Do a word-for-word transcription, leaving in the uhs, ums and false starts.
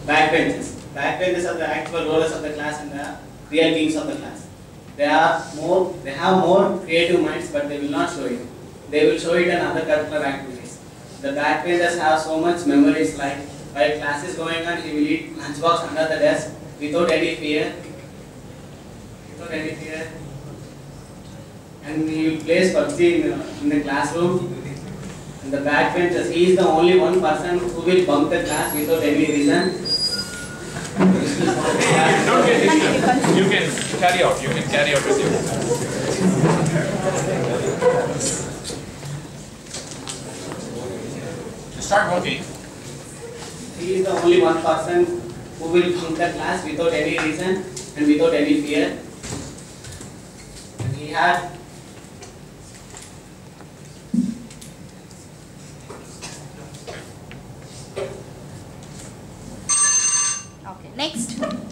backbenchers. Backbenchers are the actual rollers of the class and the real kings of the class. They are more, they have more creative minds, but they will not show it. They will show it in other curricular activities. The backbenchers have so much memories, like while class is going on, he will eat lunchbox under the desk without any fear. Without any fear. And he will play P U B G in, uh, in the classroom. And the backbenchers, he is the only one person who will bunk the class without any reason. Don't get disturbed. You can carry out. You can carry out with you. Start working. He is the only one person who will bunk the class without any reason and without any fear. And he had Okay, next.